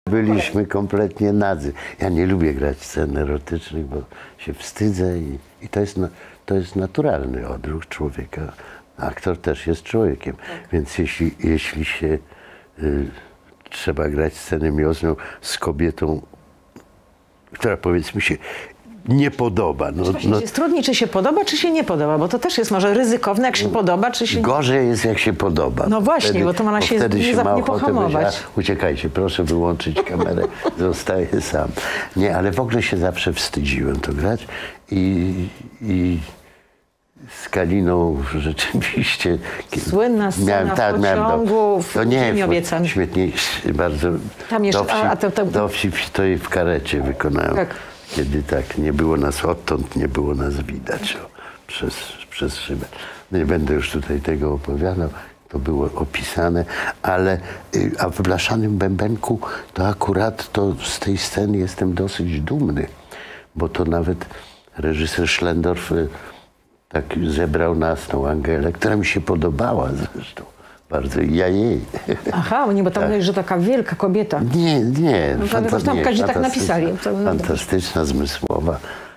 Byliśmy kompletnie nadzy. Ja nie lubię grać scen erotycznych, bo się wstydzę i to jest naturalny odruch człowieka. Aktor też jest człowiekiem, więc jeśli się trzeba grać scenę miłosną z kobietą, która powiedzmy się nie podoba. Jest trudniej, czy się podoba, czy się nie podoba, bo to też jest może ryzykowne, jak się podoba, czy się... Gorzej jest, jak się podoba. No właśnie, wtedy, bo to można się nie pohamować. Uciekajcie, proszę wyłączyć kamerę, zostaję sam. Nie, ale w ogóle się zawsze wstydziłem to grać i z Kaliną rzeczywiście... Słynna scena w pociągu, w Ziemi Obiecanej. Świetnie, bardzo... Tam jeszcze, dowcip to i w karecie wykonałem. Tak. Kiedy tak nie było nas odtąd, nie było nas widać przez szybę. Nie będę już tutaj tego opowiadał, to było opisane, ale a w Blaszanym Bębenku to akurat to z tej sceny jestem dosyć dumny, bo to nawet reżyser Schlendorf tak zebrał nas, tą Angelę, która mi się podobała zresztą. Bardzo i ja jej. Aha, nie, bo tam mówisz, że taka wielka kobieta. Nie. No, tam tak napisali. Fantastyczna, zmysłowa.